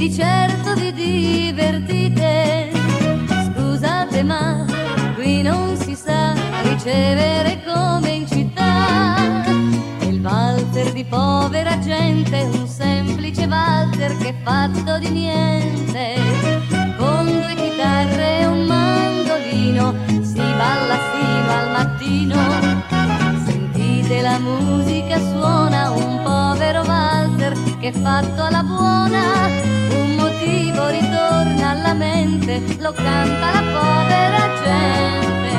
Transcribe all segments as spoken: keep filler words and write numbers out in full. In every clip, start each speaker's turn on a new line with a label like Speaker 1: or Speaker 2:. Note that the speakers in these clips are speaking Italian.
Speaker 1: di certo vi divertite. Scusate ma qui non si sa ricevere come in città. E il valzer di povera gente, un semplice valzer che è fatto di niente. Con due chitarre e un mandolino si balla fino al mattino. Sentite la musica suona, un povero valzer che è fatto alla buona. Un motivo ritorna alla mente, lo canta la povera gente.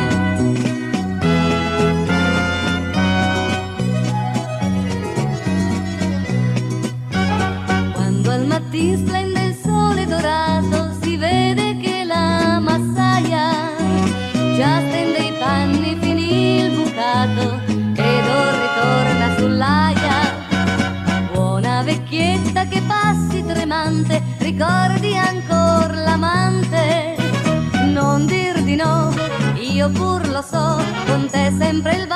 Speaker 1: Quando al mattin splende il sole dorato, si vede che la massaia già stende i panni, finì il bucato ed or ritorna sull'aia. Buona vecchietta che passi tremante, ricordi ancor l'amante. Non dir di no, io pur lo so, con te sempre il